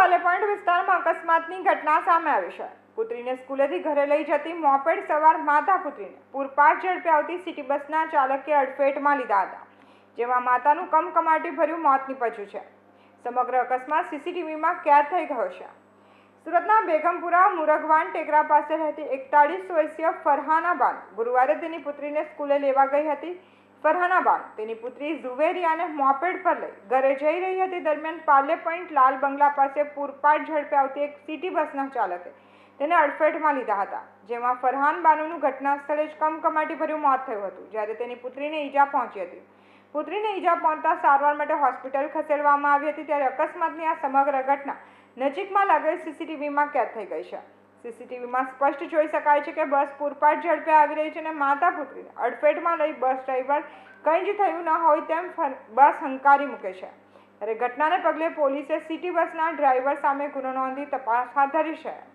પાલેપોઈન્ટ વિસ્તારમાં અકસ્માતની ઘટના સામે આવી છે। પુત્રીને સ્કૂલેથી ઘરે લઈ જતી મોપેડ સવાર માતા પુત્રીને પૂરપાટ ઝડપે આવતી સિટી બસના ચાલકે અડફેટમાં લીધા હતા, જેમાં માતાનું કમકમાટી ભર્યું મોત નીપજ્યું છે। સમગ્ર અકસ્માત સીસીટીવીમાં કેદ થઈ ગયો છે। સુરતના બેગમપુરા મુરગવાન ટેકરા પાસે રહેતી 41 વર્ષીય ફરહાના બાનુ ગુરુવારે તેની પુત્રીને સ્કૂલે લેવા ગઈ હતી। ફરહાના બાનુ તેની પુત્રી ઝુવેરિયાને મોપેડ પર લઈ ઘરે જઈ રહી હતી દરમિયાન પાલેપોઈન્ટ લાલ બંગલા પાસે પૂરપાટ ઝડપે આવતી એક સિટી બસના ચાલકે તેને અડફેટમાં લીધા હતા, જેમાં ફરહાન બાનુનું ઘટના સ્થળે જ કમકમાટી ભર્યું મોત થયું હતું, જ્યારે તેની પુત્રીને ઈજા પહોંચી હતી। પુત્રીને ઈજા પહોંચતા સારવાર માટે હોસ્પિટલ ખસેડવામાં આવી હતી, ત્યારે અકસ્માતની આ સમગ્ર ઘટના નજીકમાં લાગેલ સીસીટીવીમાં કેદ થઈ ગઈ છે। સીસીટીવીમાં સ્પષ્ટ જોઈ શકાય છે કે બસ પૂરપાટ ઝડપે આવી રહી છે અને માતા પુત્રીને અડફેટમાં લઈ બસ ડ્રાઈવર કંઈ જ થયું ન હોય તેમ બસ હંકારી મૂકે છે। ત્યારે ઘટનાને પગલે પોલીસે સિટી બસના ડ્રાઈવર સામે ગુનો નોંધી તપાસ હાથ ધરી છે।